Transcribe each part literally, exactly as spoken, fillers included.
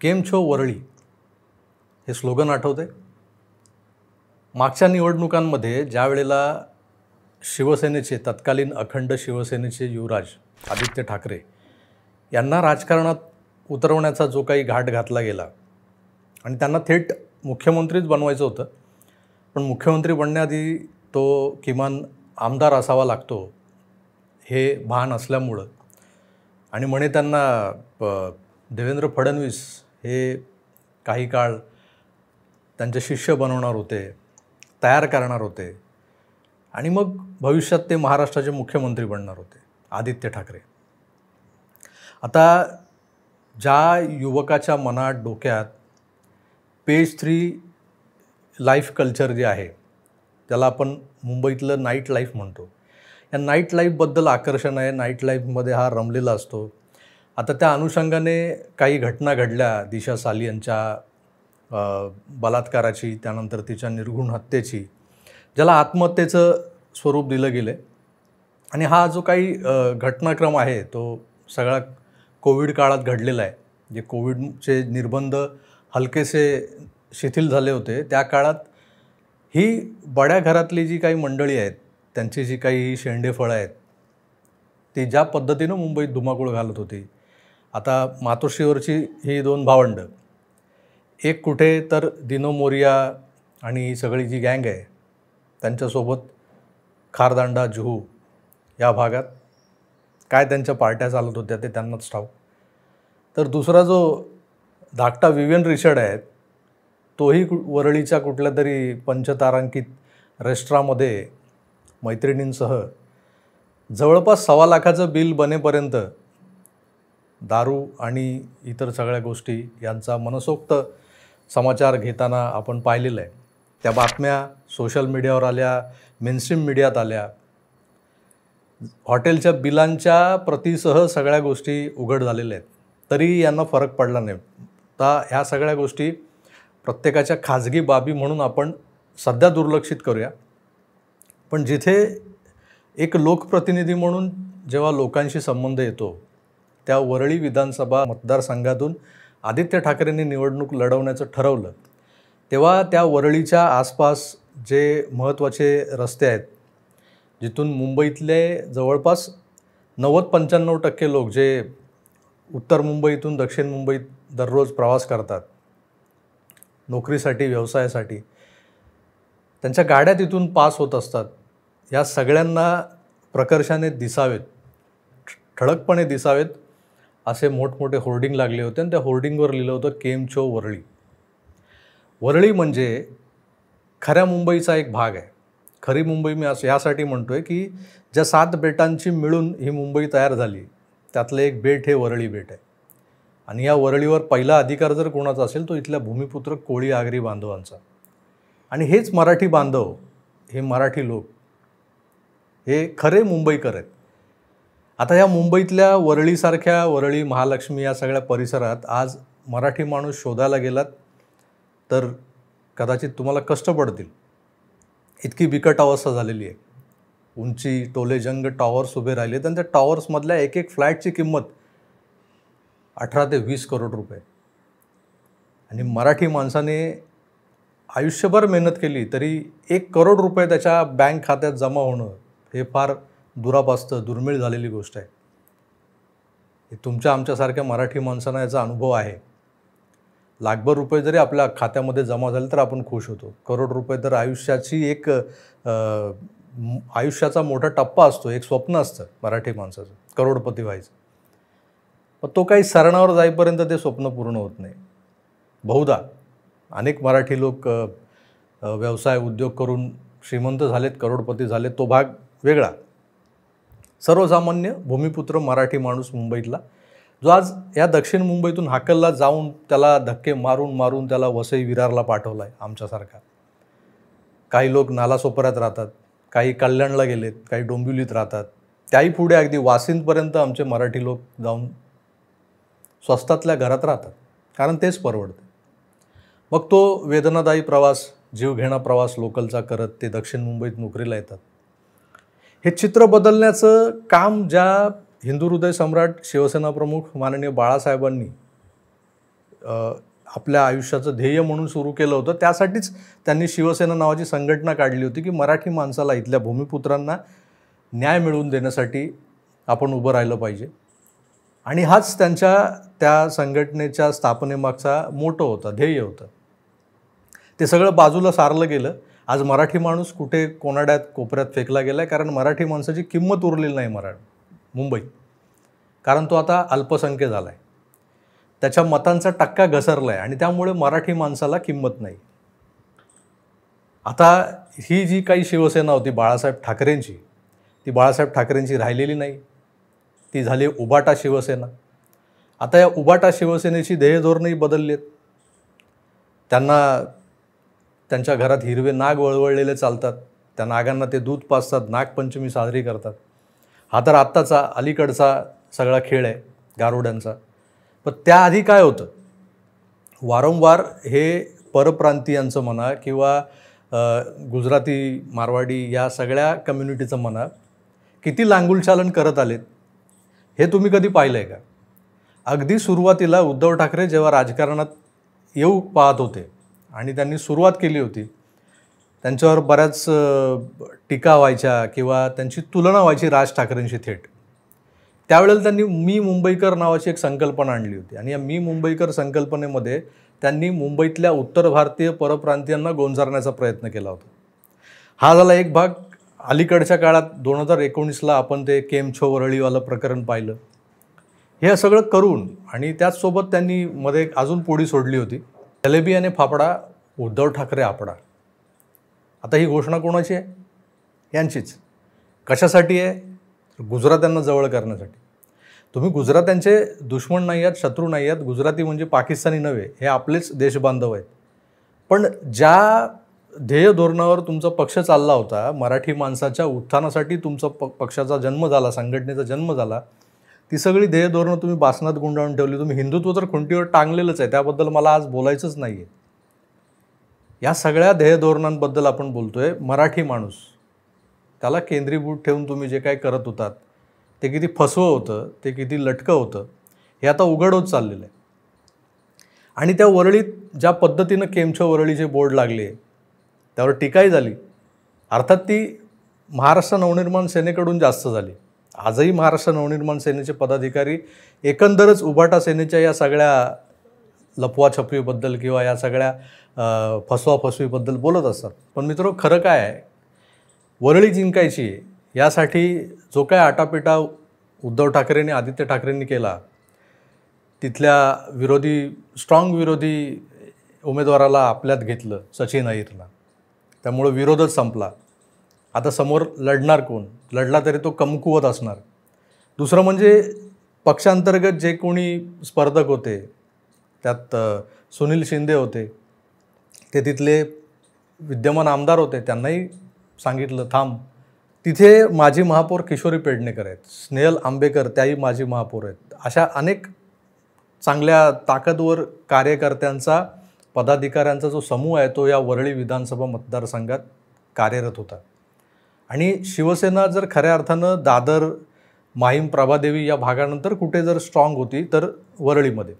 केम छो वरळी हे स्लोगन आठवते. मागच्या निवडणुकांमध्ये ज्या वेळेला शिवसेनेचे तत्कालीन अखंड शिवसेनेचे युवराज आदित्य ठाकरे यांना राजकारणात उतरवण्याचा जो काही घाट घातला गेला आणि त्यांना थेट मुख्यमंत्रीच बनवायचं होतं, पण मुख्यमंत्री बनण्याआधी तो किमान आमदार असावा लागतो हे भान असल्यामुळं आणि म्हणे त्यांना देवेंद्र फडणवीस हे काही काळ त्यांचे शिष्य बनवणार होते, तयार करणार होते आणि मग भविष्यात ते महाराष्ट्राचे मुख्यमंत्री बनणार होते आदित्य ठाकरे. आता ज्या युवकाच्या मनात डोक्यात पेज थ्री लाईफ कल्चर जे आहे, त्याला आपण मुंबईतलं नाईट लाईफ म्हणतो, या नाईट लाईफबद्दल आकर्षण आहे, नाईट लाईफमध्ये हा रमलेला असतो. आता त्या अनुषंगाने काही घटना घडल्या, दिशा साली यांच्या बलात्काराची, त्यानंतर तिच्या निर्घृण हत्येची, ज्याला आत्महत्येचं स्वरूप दिलं गेलं आहे. आणि हा जो काही घटनाक्रम आहे तो सगळा कोविड काळात घडलेला आहे. जे कोविडचे निर्बंध हलकेसे शिथिल झाले होते त्या काळात ही बड्या घरातली जी काही मंडळी आहेत, त्यांची जी काही शेंडेफळं आहेत, ती ज्या पद्धतीनं मुंबईत धुमाकूळ घालत होती. आता मातोश्रीवरची ही दोन भावंडं, एक कुठे तर दिनो मोरिया आणि ही सगळी जी गँग आहे त्यांच्यासोबत खारदांडा जुहू या भागात काय त्यांच्या पार्ट्या चालत होत्या ते त्यांनाच ठाऊक. तर दुसरा जो धाकटा विवियन रिचर्ड आहे तोही वरळीच्या कुठल्या तरी पंचतारांकित रेस्टॉरंटमध्ये मैत्रिणींसह जवळपास सव्वा लाखाचं बिल बनेपर्यंत दारू आणि इतर सगळ्या गोष्टी यांचा मनसोक्त समाचार घेताना आपण पाहिलेलं आहे. त्या बातम्या सोशल मीडियावर आल्या, मेनस्ट्रीम मीडियात आल्या, हॉटेलच्या बिलांच्या प्रतीसह सगळ्या गोष्टी उघड झालेल्या आहेत, तरी यांना फरक पडला नाही. आता ह्या सगळ्या गोष्टी प्रत्येकाच्या खाजगी बाबी म्हणून आपण सध्या दुर्लक्षित करूया, पण जिथे एक लोकप्रतिनिधी म्हणून जेव्हा लोकांशी संबंध येतो, त्या वरळी विधानसभा मतदारसंघातून आदित्य ठाकरेंनी निवडणूक लढवण्याचं ठरवलं, तेव्हा त्या वरळीच्या आसपास जे महत्त्वाचे रस्ते आहेत, जिथून मुंबईतले जवळपास नव्वद पंच्याण्णव टक्के लोक जे उत्तर मुंबईतून दक्षिण मुंबईत दररोज प्रवास करतात नोकरीसाठी, व्यवसायासाठी, त्यांच्या गाड्या तिथून पास होत असतात, या सगळ्यांना प्रकर्षाने दिसावेत, ठळकपणे दिसावेत असे मोठमोठे होर्डिंग लागले होते आणि त्या होर्डिंगवर लिहिलं होतं केम छो वरळी. वरळी म्हणजे खऱ्या मुंबईचा एक भाग आहे. खरी मुंबई मी असं यासाठी म्हणतो आहे की ज्या सात बेटांची मिळून ही मुंबई तयार झाली त्यातलं एक बेट हे वरळी बेट आहे. आणि या वरळीवर पहिला अधिकार जर कोणाचा असेल तो इथल्या भूमिपुत्र कोळी आगरी बांधवांचा. आणि हेच मराठी बांधव, हे मराठी लोक हे खरे मुंबईकर आहेत. आता या मुंबईतल्या वरळीसारख्या, वरळी, महालक्ष्मी या सगळ्या परिसरात आज मराठी माणूस शोधायला गेलात तर कदाचित तुम्हाला कष्ट पडतील, इतकी बिकट अवस्था झालेली आहे. उंची, टोलेजंग टॉवर्स उभे राहिले आणि त्या टॉवर्समधल्या एक एक फ्लॅटची किंमत अठरा ते वीस करोड रुपये. आणि मराठी माणसाने आयुष्यभर मेहनत केली तरी एक करोड रुपये त्याच्या बँक खात्यात जमा होणं हे फार दुरापास्त, दुर्मिळ झालेली गोष्ट आहे. तुमच्या आमच्यासारख्या मराठी माणसांना याचा अनुभव आहे. लाखभर रुपये जरी आपल्या खात्यामध्ये जमा झाले तर आपण खुश होतो. करोड रुपये तर आयुष्याची एक आयुष्याचा मोठा टप्पा असतो, एक स्वप्न असतं मराठी माणसाचं, करोडपती व्हायचं. पण तो काही सरणावर जाईपर्यंत ते स्वप्न पूर्ण होत नाही. बहुधा अनेक मराठी लोक व्यवसाय, उद्योग करून श्रीमंत झालेत, करोडपती झालेत, तो भाग वेगळा. सर्वसामान्य भूमिपुत्र मराठी माणूस मुंबईतला, जो आज या दक्षिण मुंबईतून हाकलला जाऊन त्याला धक्के मारून मारून त्याला वसई विरारला पाठवला आहे आमच्यासारखा. काही लोक नालासोपाऱ्यात राहतात, काही कल्याणला गेलेत, काही डोंबिवलीत राहतात, त्याही पुढे अगदी वासिंदपर्यंत आमचे मराठी लोक जाऊन स्वस्तातल्या घरात राहतात, कारण तेच परवडतं. मग तो वेदनादायी प्रवास, जीवघेणा प्रवास लोकलचा करत ते दक्षिण मुंबईत नोकरीला येतात. हे चित्र बदलण्याचं काम ज्या हिंदू हृदय सम्राट शिवसेना प्रमुख माननीय बाळासाहेबांनी आपल्या आयुष्याचं ध्येय म्हणून सुरू केलं होतं. त्यासाठीच त्यांनी शिवसेना नावाची संघटना काढली होती की मराठी माणसाला, इथल्या भूमिपुत्रांना न्याय मिळवून देण्यासाठी आपण उभं राहिलं पाहिजे. आणि हाच त्यांच्या त्या संघटनेच्या स्थापनेमागचा मोटो होता, ध्येय होतं. ते सगळं बाजूला सारलं गेलं. आज मराठी माणूस कुठे कोनाड्यात कोपऱ्यात फेकला गेला आहे, कारण मराठी माणसाची किंमत उरलेली नाही मरा मुंबईत. कारण तो आता अल्पसंख्य झाला आहे, त्याच्या मतांचा टक्का घसरला आहे आणि त्यामुळे मराठी माणसाला किंमत नाही. आता ही जी काही शिवसेना होती बाळासाहेब ठाकरेंची, ती बाळासाहेब ठाकरेंची राहिलेली नाही, ती झाली उबाटा शिवसेना. आता या उबाटा शिवसेनेची ध्येय धोरणंही बदलली आहेत. त्यांना त्यांच्या घरात हिरवे नाग वळवळलेले चालतात, त्या नागांना ते दूध पाजतात, नागपंचमी साजरी करतात. हा तर आत्ताचा अलीकडचा सगळा खेळ आहे गारुड्यांचा. पण त्याआधी काय होतं, वारंवार हे परप्रांतीयांचं म्हणा किंवा गुजराती, मारवाडी या सगळ्या कम्युनिटीचं म्हणा किती लांगुलचालन करत आलेत हे तुम्ही कधी पाहिलं आहे का? अगदी सुरुवातीला उद्धव ठाकरे जेव्हा राजकारणात येऊ पाहत होते आणि त्यांनी सुरुवात केली होती, त्यांच्यावर बऱ्याच टीका व्हायच्या किंवा त्यांची तुलना व्हायची राज ठाकरेंशी थेट. त्यावेळेला त्यांनी मी मुंबईकर नावाची एक संकल्पना आणली होती आणि या मी मुंबईकर संकल्पनेमध्ये त्यांनी मुंबईतल्या उत्तर भारतीय परप्रांतीयांना गोंजारण्याचा प्रयत्न केला होता. हा झाला एक भाग. अलीकडच्या काळात दोन हजार एकोणीसला आपण ते केम छो वरळीवालं प्रकरण पाहिलं. हे सगळं करून आणि त्याचसोबत त्यांनी मध्ये अजून पोळी सोडली होती, जलेबी आणि फाफडा उद्धव ठाकरे आपडा. आता ही घोषणा कोणाची आहे? यांचीच. कशासाठी आहे? गुजरात्यांना जवळ करण्यासाठी. तुम्ही गुजरात्यांचे दुश्मन नाही आहात, शत्रू नाही आहात. गुजराती म्हणजे पाकिस्तानी नव्हे, हे आपलेच देशबांधव आहेत. पण ज्या ध्येय धोरणावर तुमचा पक्ष चालला होता, मराठी माणसाच्या उत्थानासाठी तुमचा प पक्षाचा जन्म झाला, संघटनेचा जन्म झाला, ती सगळी ध्येय धोरणं तुम्ही बासनात गुंडाळून ठेवली. तुम्ही हिंदुत्व तर खुंटीवर टांगलेलंच आहे, त्याबद्दल मला आज बोलायचंच नाही आहे. या सगळ्या ध्येय धोरणांबद्दल आपण बोलतोय. मराठी माणूस त्याला केंद्रीभूत ठेवून तुम्ही जे काही करत होतात ते किती फसवं होतं, ते किती लटकं होतं, हे आता उघड होत चाललेलं आहे. आणि त्या वरळीत ज्या पद्धतीनं केमछो वरळीचे बोर्ड लागले, त्यावर टीकाही झाली. अर्थात ती महाराष्ट्र नवनिर्माण सेनेकडून जास्त झाली. आजही महाराष्ट्र नवनिर्माण सेनेचे पदाधिकारी एकंदरच उबाटा सेनेच्या या सगळ्या लपवाछपवीबद्दल किंवा या सगळ्या फसवाफसवीबद्दल बोलत असतात. पण मित्र, खरं काय आहे, वरळी जिंकायची यासाठी जो काय आटापिटा उद्धव ठाकरेंनी, आदित्य ठाकरेंनी केला, तिथल्या विरोधी स्ट्रॉंग विरोधी उमेदवाराला आपल्यात घेतलं, सचिन अहिरला. त्यामुळं विरोधच संपला. आता समोर लढणार कोण? लढला तरी तो कमकुवत असणार. दुसरं म्हणजे पक्षांतर्गत जे कोणी स्पर्धक होते, त्यात सुनील शिंदे होते, ते तिथले विद्यमान आमदार होते, त्यांनाही सांगितलं थांब. तिथे माजी महापौर किशोरी पेडणेकर आहेत, स्नेहल आंबेकर त्याही माजी महापौर आहेत. अशा अनेक चांगल्या ताकदवर कार्यकर्त्यांचा, पदाधिकाऱ्यांचा जो समूह आहे तो या वरळी विधानसभा मतदारसंघात कार्यरत होता. आणि शिवसेना जर खऱ्या अर्थानं दादर, माहीम, प्रभादेवी या भागानंतर कुठे जर स्ट्रॉंग होती तर वरळीमध्ये.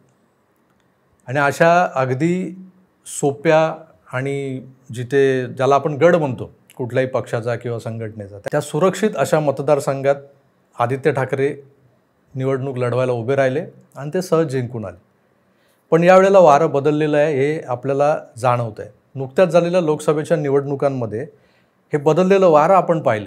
आणि अशा अगदी सोप्या आणि जिथे ज्याला आपण गड म्हणतो कुठल्याही पक्षाचा किंवा संघटनेचा, त्या सुरक्षित अशा मतदारसंघात आदित्य ठाकरे निवडणूक लढवायला उभे राहिले आणि ते सहज जिंकून आले. पण यावेळेला वारं बदललेलं आहे हे आपल्याला जाणवतं आहे. नुकत्याच झालेल्या लोकसभेच्या निवडणुकांमध्ये हे बदललेलं वारं आपण पाहिलं.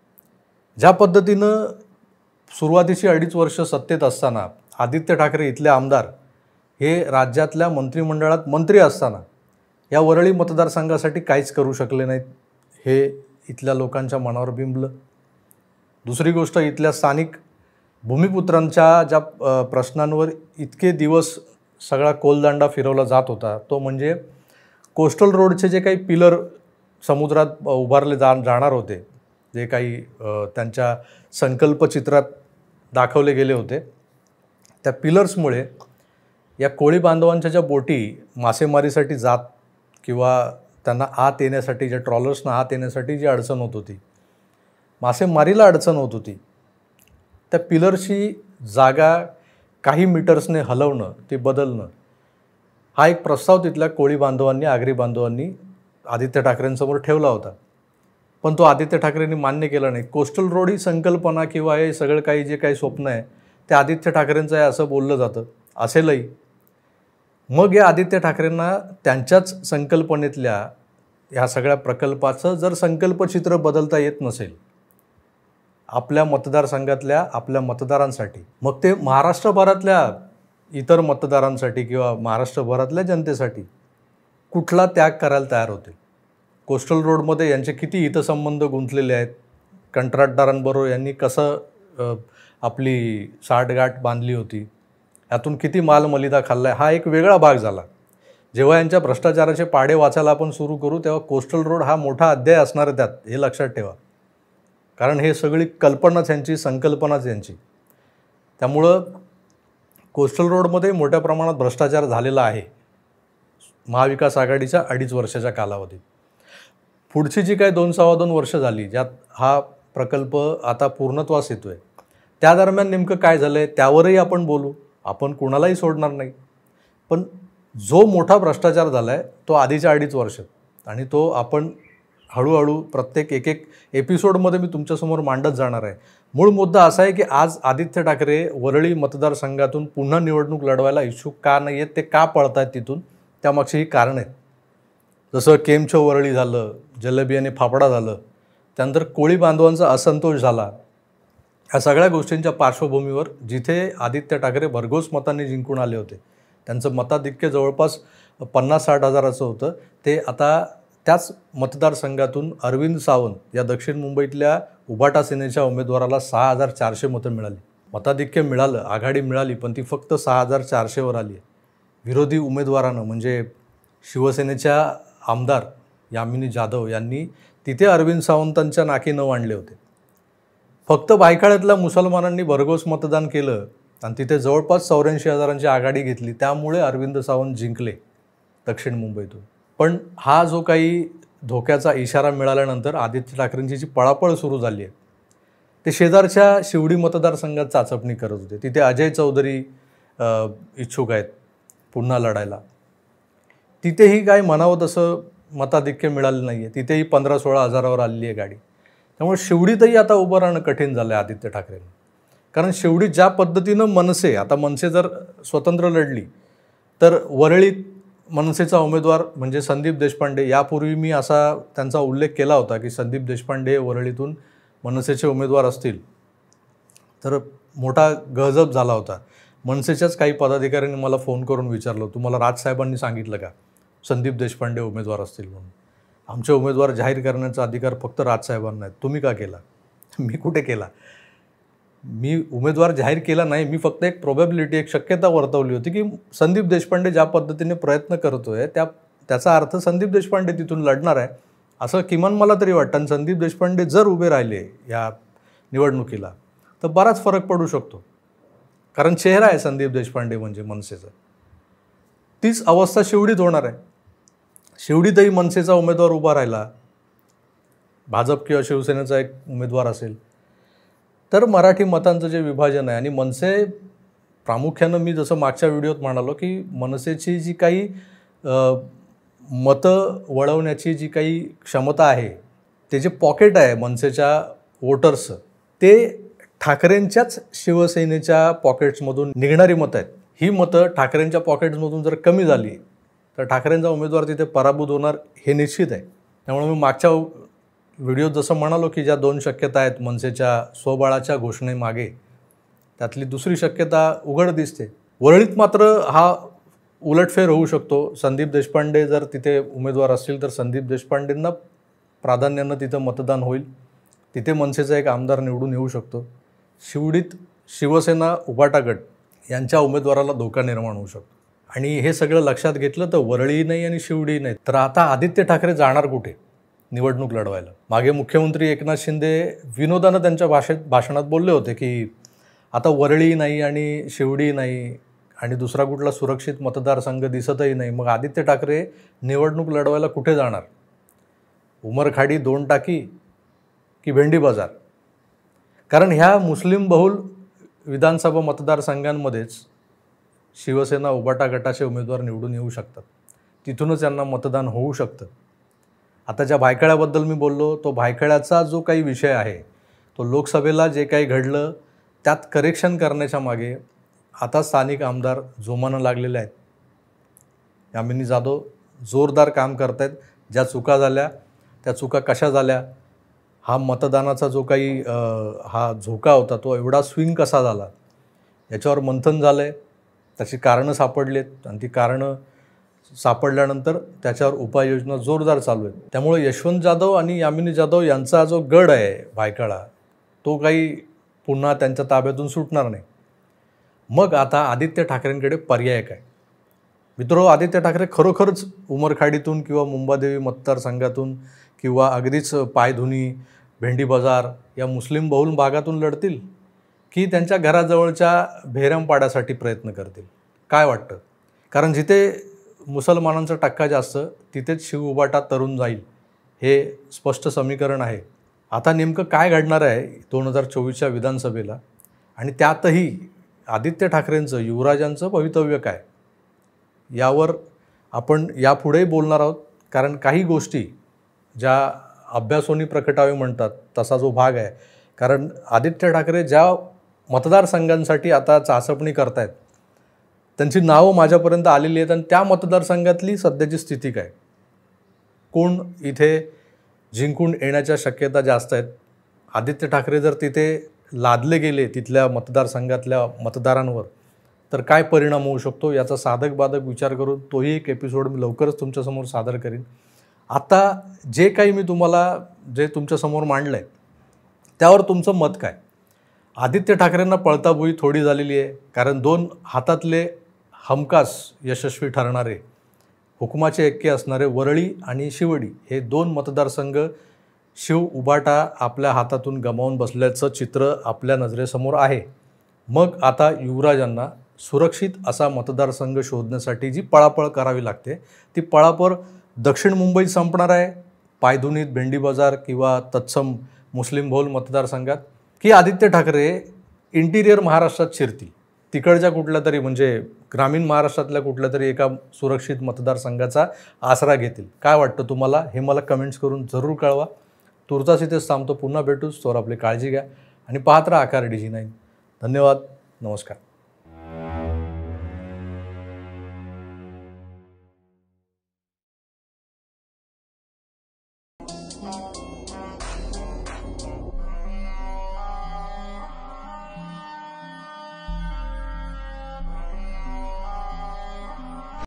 ज्या पद्धतीनं सुरुवातीची अडीच वर्ष सत्तेत असताना आदित्य ठाकरे इथले आमदार हे राज्यातल्या मंत्रिमंडळात मंत्री असताना या वरळी मतदारसंघासाठी काहीच करू शकले नाहीत, हे इथल्या लोकांच्या मनावर बिंबलं. दुसरी गोष्ट, इथल्या स्थानिक भूमिपुत्रांच्या ज्या प्रश्नांवर इतके दिवस सगळा कोलदांडा फिरवला जात होता, तो म्हणजे कोस्टल रोडचे जे काही पिलर समुद्रात उभारले जा जाणार होते, जे काही त्यांच्या संकल्पचित्रात दाखवले गेले होते, त्या पिलर्समुळे या कोळी बांधवांच्या ज्या बोटी मासेमारीसाठी जात किंवा त्यांना आत येण्यासाठी, ज्या ट्रॉलर्सना आत येण्यासाठी जी अडचण होत होती, मासेमारीला अडचण होत होती, त्या पिलरची जागा काही मीटर्सने हलवणं, ते बदलणं, हा एक प्रस्ताव तिथल्या कोळी बांधवांनी, आगरी बांधवांनी आदित्य ठाकरेंसमोर ठेवला होता, पण तो आदित्य ठाकरेंनी मान्य केला नाही. कोस्टल रोड ही संकल्पना किंवा हे सगळं काही जे काही स्वप्न आहे ते आदित्य ठाकरेंचं आहे असं बोललं जातं, असेलही. मग या आदित्य ठाकरेंना त्यांच्याच संकल्पनेतल्या ह्या सगळ्या प्रकल्पाचं जर संकल्पचित्र बदलता येत नसेल आपल्या मतदारसंघातल्या आपल्या मतदारांसाठी, मग ते महाराष्ट्रभरातल्या इतर मतदारांसाठी किंवा महाराष्ट्रभरातल्या जनतेसाठी कुठला त्याग करायला तयार होते. कोस्टल रोडमध्ये यांचे किती हितसंबंध गुंतलेले आहेत, कंत्राटदारांबरोबर यांनी कसं आपली साठगाठ बांधली होती, यातून किती माल मलिदा खाल्ला आहे, हा एक वेगळा भाग झाला. जेव्हा यांच्या भ्रष्टाचाराचे पाढे वाचायला आपण सुरू करू तेव्हा कोस्टल रोड हा मोठा अध्याय असणार आहे त्यात, हे लक्षात ठेवा. कारण हे सगळी कल्पनाच यांची, संकल्पनाच यांची. त्यामुळं कोस्टल रोडमध्ये मोठ्या प्रमाणात भ्रष्टाचार झालेला आहे महाविकास आघाडीच्या अडीच वर्षाच्या कालावधीत. पुढची जी काही दोन सव्वा दोन वर्ष झाली ज्यात हा प्रकल्प आता पूर्णत्वास येतो आहे, त्या दरम्यान नेमकं काय झालं आहे त्यावरही आपण बोलू, आपण कुणालाही सोडणार नाही. पण जो मोठा भ्रष्टाचार झाला आहे तो आधीच्या अडीच वर्षात आणि तो आपण हळूहळू प्रत्येक एक एक एपिसोडमध्ये मी तुमच्यासमोर मांडत जाणार आहे. मूळ मुद्दा असा आहे की आज आदित्य ठाकरे वरळी मतदारसंघातून पुन्हा निवडणूक लढवायला इच्छुक का नाही आहेत, ते का पळत आहेत तिथून, त्यामागची ही कारणं आहेत. जसं केमचं वरळी झालं, जलेबी आणि फाफडा झालं, त्यानंतर कोळी बांधवांचा असंतोष झाला. ह्या सगळ्या गोष्टींच्या पार्श्वभूमीवर जिथे आदित्य ठाकरे भरघोस मतांनी जिंकून आले होते, त्यांचं मताधिक्य जवळपास पन्नास साठ हजाराचं होतं, ते आता त्याच मतदारसंघातून अरविंद सावंत या दक्षिण मुंबईतल्या उभाटा सेनेच्या उमेदवाराला सहा हजार चारशे मतं मिळाली. मताधिक्य मिळालं, आघाडी मिळाली, पण ती फक्त सहा हजार चारशेवर आली आहे. विरोधी उमेदवारानं म्हणजे शिवसेनेच्या आमदार यामिनी जाधव यांनी तिथे अरविंद सावंतांच्या नाकी न आणले होते. फक्त भायखळ्यातल्या मुसलमानांनी भरघोस मतदान केलं आणि तिथे जवळपास चौऱ्याऐंशी हजारांची आघाडी घेतली, त्यामुळे अरविंद सावंत जिंकले दक्षिण मुंबईतून. पण हा जो काही धोक्याचा इशारा मिळाल्यानंतर आदित्य ठाकरेंची जी पळापळ सुरू झाली आहे, ते शेजारच्या शिवडी मतदारसंघात चाचपणी करत होते. तिथे अजय चौधरी इच्छुक आहेत पुन्हा लढायला. तिथेही काय म्हणावं तसं मताधिक्य मिळालं नाही आहे, तिथेही पंधरा सोळा हजारावर आलेली आहे गाडी. त्यामुळे शिवडीतही आता उभं राहणं कठीण झालं आहे आदित्य ठाकरेंना. कारण शिवडीत ज्या पद्धतीनं मनसे, आता मनसे जर स्वतंत्र लढली तर वरळीत मनसेचा उमेदवार म्हणजे संदीप देशपांडे, यापूर्वी मी असा त्यांचा उल्लेख केला होता की संदीप देशपांडे वरळीतून मनसेचे उमेदवार असतील तर मोठा गजब झाला होता. मनसेच्याच काही पदाधिकाऱ्यांनी मला फोन करून विचारलं, तुम्हाला राजसाहेबांनी सांगितलं का संदीप देशपांडे उमेदवार असतील म्हणून? आमचे उमेदवार जाहीर करण्याचा अधिकार फक्त राजसाहेबांना आहे, तुम्ही का केला? मी कुठे केला? मी उमेदवार जाहीर केला नाही, मी फक्त एक प्रोबॅबिलिटी, एक शक्यता वर्तवली होती की संदीप देशपांडे ज्या पद्धतीने प्रयत्न करतोय त्या त्याचा अर्थ संदीप देशपांडे तिथून लढणार आहे असं किमान मला तरी वाटतं. आणि संदीप देशपांडे जर उभे राहिले या निवडणुकीला तर बराच फरक पडू शकतो, कारण चेहरा आहे संदीप देशपांडे म्हणजे मनसेचा. तीच अवस्था शिवडीत होणार आहे. शिवडीतही मनसेचा उमेदवार उभा राहिला, भाजप किंवा शिवसेनेचा एक उमेदवार असेल तर मराठी मतांचं जे विभाजन आहे, आणि मनसे प्रामुख्यानं मी जसं मागच्या व्हिडिओत म्हणालो की मनसेची जी काही मतं वळवण्याची जी काही क्षमता आहे, ते जे पॉकेट आहे मनसेच्या वोटर्सचं, ते ठाकरेंच्याच शिवसेनेच्या पॉकेट्समधून निघणारी मतं आहेत. ही मतं ठाकरेंच्या पॉकेट्समधून जर कमी झाली तर ठाकरेंचा उमेदवार तिथे पराभूत होणार हे निश्चित आहे. त्यामुळे मी मागच्या व्हिडिओत जसं म्हणालो की ज्या दोन शक्यता आहेत मनसेच्या स्वबळाच्या घोषणेमागे, त्यातली दुसरी शक्यता उघड दिसते. वरळीत मात्र हा उलटफेर होऊ शकतो. संदीप देशपांडे जर तिथे उमेदवार असतील तर संदीप देशपांडेंना प्राधान्यानं तिथं मतदान होईल, तिथे मनसेचा एक आमदार निवडून येऊ शकतो. शिवडीत शिवसेना उभाटा गट यांच्या उमेदवाराला धोका निर्माण होऊ शकतो. आणि हे सगळं लक्षात घेतलं तर वरळी नाही आणि शिवडी नाही, तर आता आदित्य ठाकरे जाणार कुठे निवडणूक लढवायला? मागे मुख्यमंत्री एकनाथ शिंदे विनोदानं त्यांच्या भाषेत भाषणात बोलले होते की आता वरळी नाही आणि शिवडी नाही आणि दुसरा कुठला सुरक्षित मतदारसंघ दिसतही नाही, मग आदित्य ठाकरे निवडणूक लढवायला कुठे जाणार? उमरखाडी, दोन टाकी की भेंडी बाजार? कारण ह्या मुस्लिम बहुल विधानसभा मतदारसंघांमध्येच शिवसेना उबाटा गटाचे उमेदवार निवडून येऊ शकतात, तिथूनच यांना मतदान होऊ शकतं. आता ज्या भायखळ्याबद्दल मी बोललो, तो भायखळ्याचा जो काही विषय आहे, तो लोकसभेला जे काही घडलं त्यात करेक्शन करण्याच्या मागे आता स्थानिक आमदार जोमानं लागलेले आहेत. यामिनी जाधव जोरदार काम करत आहेत. ज्या चुका झाल्या त्या चुका कशा झाल्या, हा मतदानाचा जो काही हा झोका होता तो एवढा स्विंग कसा झाला, याच्यावर मंथन झालं आहे. त्याची कारणं सापडलीत आणि ती कारणं सापडल्यानंतर त्याच्यावर उपाययोजना जोरदार चालू आहेत. त्यामुळे यशवंत जाधव आणि यामिनी जाधव यांचा जो गड आहे भायखळा, तो काही पुन्हा त्यांच्या ताब्यातून सुटणार नाही. मग आता आदित्य ठाकरेंकडे पर्याय काय? मित्रो, आदित्य ठाकरे खरोखरच उमरखाडीतून किंवा मुंबादेवी मतदारसंघातून किंवा अगदीच पायधुनी, भेंडी बाजार या मुस्लिम बहुल भागातून लढतील की त्यांच्या घराजवळच्या भेरमपाड्यासाठी प्रयत्न करतील? काय वाटतं? कारण जिथे मुसलमानांचा टक्का जास्त तिथेच शिव उबाटा तरुण जाईल, हे स्पष्ट समीकरण आहे. आता नेमकं काय घडणार आहे दोन हजार चोवीसच्या विधानसभेला, आणि त्यातही आदित्य ठाकरेंचं, युवराजांचं भवितव्य काय, यावर आपण यापुढेही बोलणार आहोत. कारण काही गोष्टी ज्या अभ्यासोनी प्रकटावे म्हणतात तसा जो भाग आहे. कारण आदित्य ठाकरे ज्या मतदारसंघांसाठी आता चाचपणी करतायत त्यांची नावं माझ्यापर्यंत आलेली आहेत, आणि त्या मतदारसंघातली सध्याची स्थिती काय, कोण इथे जिंकून येण्याच्या शक्यता जास्त आहेत, आदित्य ठाकरे जर तिथे लादले गेले तिथल्या मतदारसंघातल्या मतदारांवर तर काय परिणाम होऊ शकतो, याचा साधक बाधक विचार करून तोही एक एपिसोड मी लवकरच तुमच्यासमोर सादर करीन. आता जे काही मी तुम्हाला जे तुमच्यासमोर मांडलं आहे त्यावर तुमचं मत काय? आदित्य ठाकरेंना पळताबुई थोडी झालेली आहे, कारण दोन हातातले हमखास यशस्वी ठरणारे, हुकुमाचे एक्के असणारे वरळी आणि शिवडी हे दोन मतदारसंघ शिव उबाटा आपल्या हातातून गमावून बसल्याचं चित्र आपल्या नजरेसमोर आहे. मग आता युवराजांना सुरक्षित असा मतदारसंघ शोधण्यासाठी जी पळापळ करावी लागते, ती पळापळ दक्षिण मुंबईत संपणार आहे, पायधुनीत, भेंडी बाजार किंवा तत्सम मुस्लिम बहुल मतदारसंघात, की आदित्य ठाकरे इंटिरियर महाराष्ट्रात शिरतील, तिकडच्या कुठल्या तरी म्हणजे ग्रामीण महाराष्ट्रातल्या कुठल्या तरी एका सुरक्षित मतदारसंघाचा आसरा घेतील? काय वाटतं तुम्हाला, हे मला कमेंट्स करून जरूर कळवा. तुर्तास इथेच थांबतो. पुन्हा भेटूच. तोवर आपली काळजी घ्या आणि पाहत राहा आकार डी जी नाईन. धन्यवाद. नमस्कार.